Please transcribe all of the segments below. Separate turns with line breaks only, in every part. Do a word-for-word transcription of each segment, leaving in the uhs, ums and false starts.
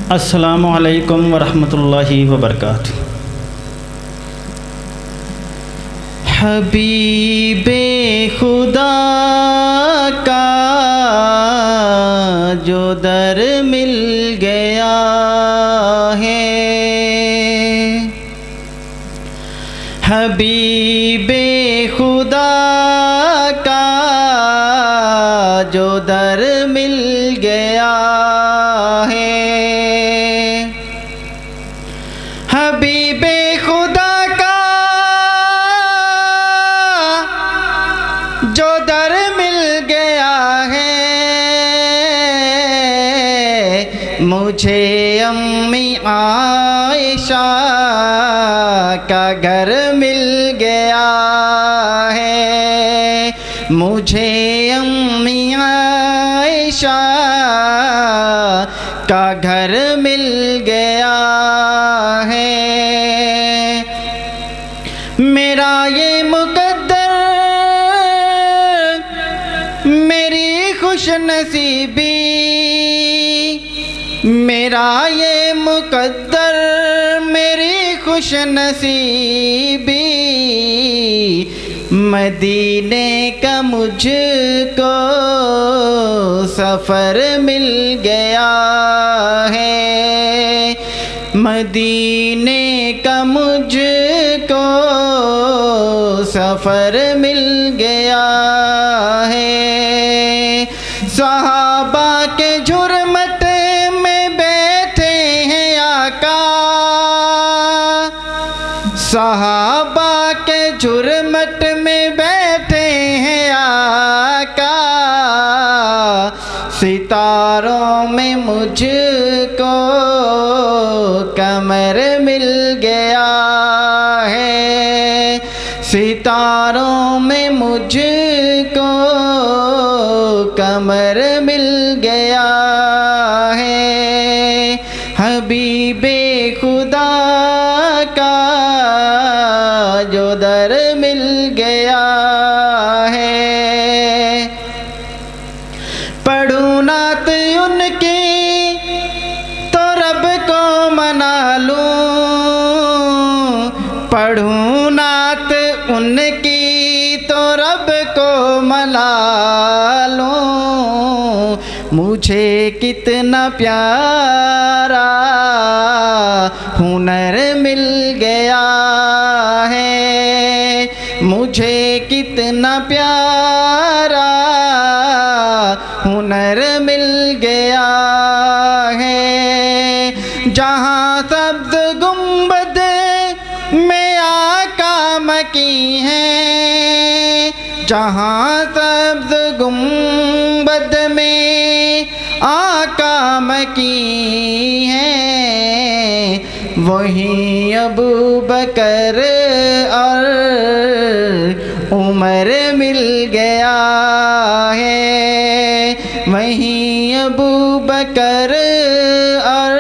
अस्सलामु अलैकुम वरहमतुल्लाहि वबरकातुहू। हबीबे खुदा का जो दर मिल गया है, हबीबे खुदा का जो दर मिल गया है, हबीबे खुदा का जो दर मिल गया है, मुझे अम्मी आयशा का घर मिल गया है, मुझे अम्मी आयशा का घर मिल गया है। मेरा ये मुकद्दर मेरी खुशनसीबी, मेरा ये मुकद्दर मेरी खुशनसीबी, मदीने का मुझको सफ़र मिल गया है, मदीने का मुझको सफ़र मिल गया है। सहाबा के झुरमट में बैठे हैं आका, सहाबा के झुरमट में बैठे हैं आका, सितारों में मुझको कमर मिल गया है, सितारों में मुझको कमर मिल गया है। हबीबे खुदा का जो दर मिल गया है, पढ़ूं नात उनकी तो रब को मना लूं, पढ़ूं नात उनकी तो रब को मना लूं, मुझे कितना प्यारा हुनर मिल गया है, मुझे कितना प्यारा हुनर मिल गया है। जहाँ सब्ज़ गुंबद में आका मकी हैं, जहाँ सब्ज़ गुंबद में आका मकी हैं, वहीं अबू बकर और उमर मिल गया है, वहीं अबू बकर और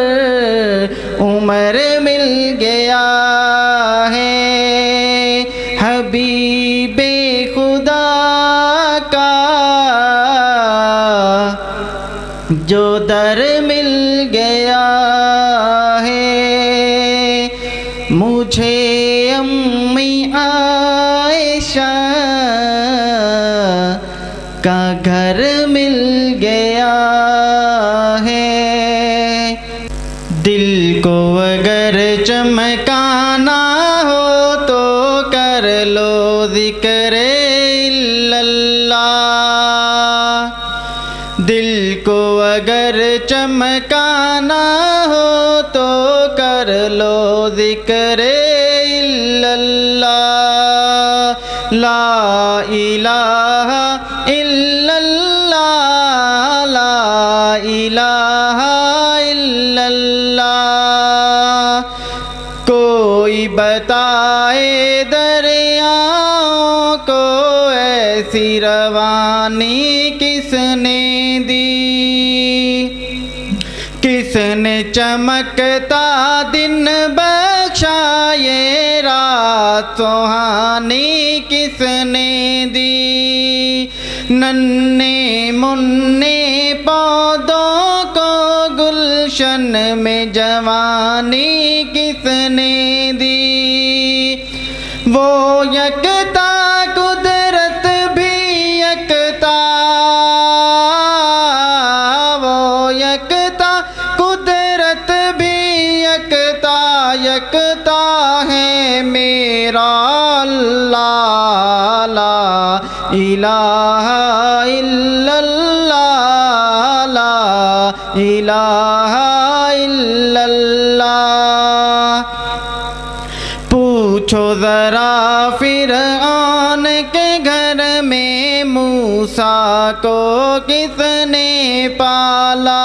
उमर मिल गया है। हबीबे खुदा का जो दर मिल गया है, मुझे अम्मी आयशा का घर मिल गया है। दिल को अगर चमकाना हो तो कर लो ज़िक्र इल्लल्लाह, दिल को अगर चमकाना हो तो कर लो ज़िक्र इल्लल्लाह, ला इलाहा इल्लल्लाह, ला इलाहा इल्लल्लाह। कोई बताए दरियाओं को ऐसी रवानी किसने दी, किसने चमकता दिन बख्शा ये रात सुहानी किसने दी, नन्हे मुन्ने पौधों को गुलशन में जवानी किसने दी। वो यकता कुदरत भी यकता, वो यकता कुदरत भी यकता, यकता है मेरा अल्लाह। ला इलाहा इल्लल्लाह, ला इलाहा इल्लल्लाह। पूछो ज़रा फ़िरऔन के घर में मूसा को किसने पाला।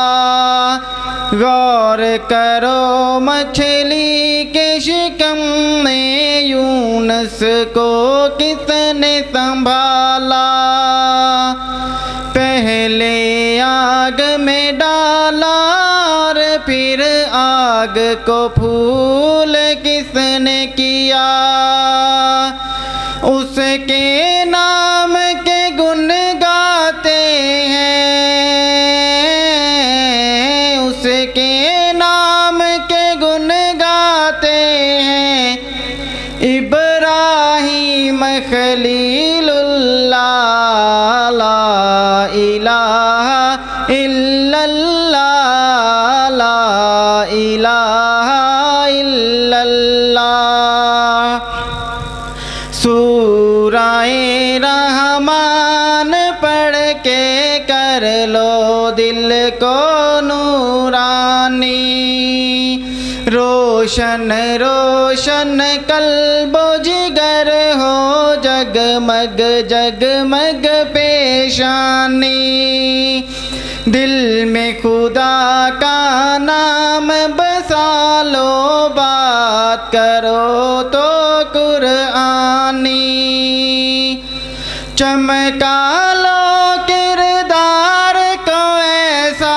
गौर करो मछली के शिकम में यूनुस को किसने संभाला। पहले आग में डाला और फिर आग को फूल किसने किया। उसके नाम के गुण गाते हैं, उसके नाम के गुण गाते हैं। इब्राहीम खलीलुल्लाह, ला इलाहा इल्लल्लाह, ला इलाहा इल्लल्लाह। सूराए रहमान पढ़ के कर लो दिल को नूरानी। रोशन रोशन कल्बो जिगर हो, जगमग जगमग पेशानी। दिल में खुदा का नाम बसा लो, बात करो तो कुरआनी। चमका लो किरदार को ऐसा,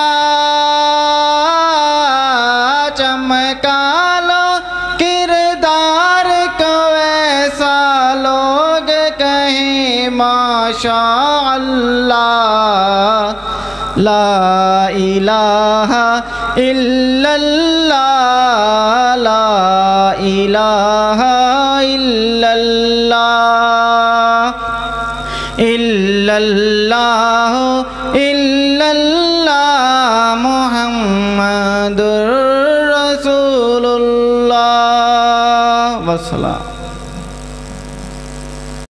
चमका लो किरदार को ऐसा, लोग कहें माशा अल्लाह। ला इलाहा इल्लल्लाह, ला इलाहा इल्लल्लाह। इल्लल्लाह इल्लल्लाह मुहम्मदुर रसूलुल्लाह। वस्सलाम।